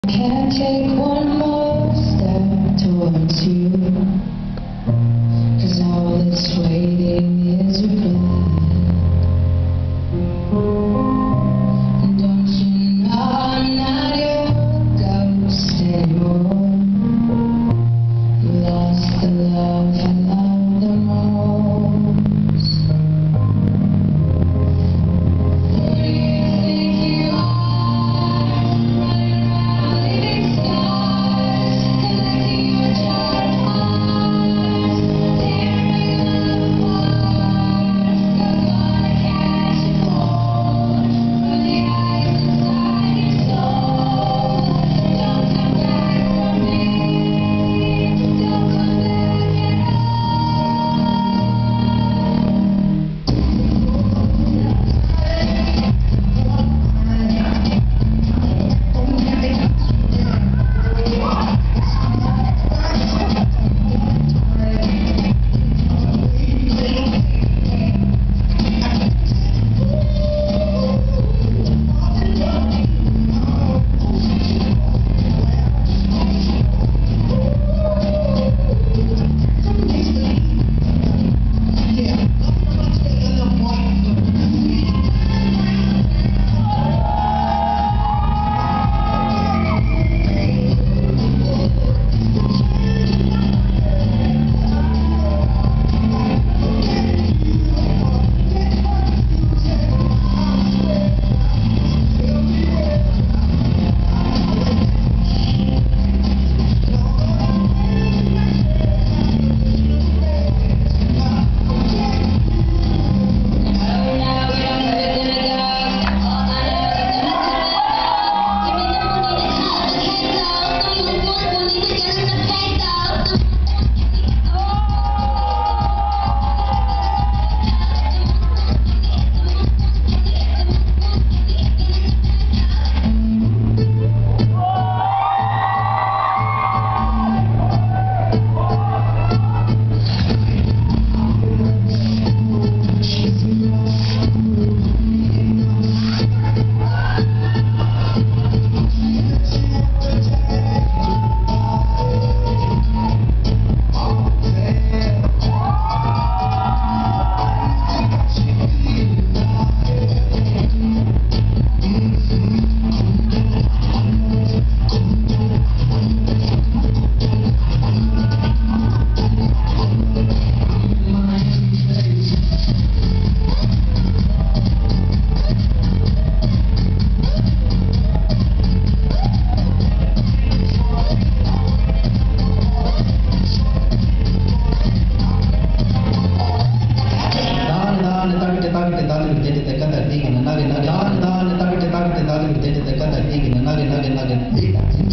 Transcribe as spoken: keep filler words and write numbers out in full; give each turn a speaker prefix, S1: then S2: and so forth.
S1: Can't take one more step towards you, 'cause all that's waiting is regret. Don't you know I'm not your ghost anymore? You lost the love I loved the most. Who do you think you are? Running around leaving scars, collecting your charred hearts, tearing them apart. You're gonna catch a cold from the ice inside your soul. Don't come back for me. Don't come back at
S2: Nugget, nugget, nugget, nugget, nugget, nugget, nugget, nugget, nugget, nugget, nugget, nugget, nugget,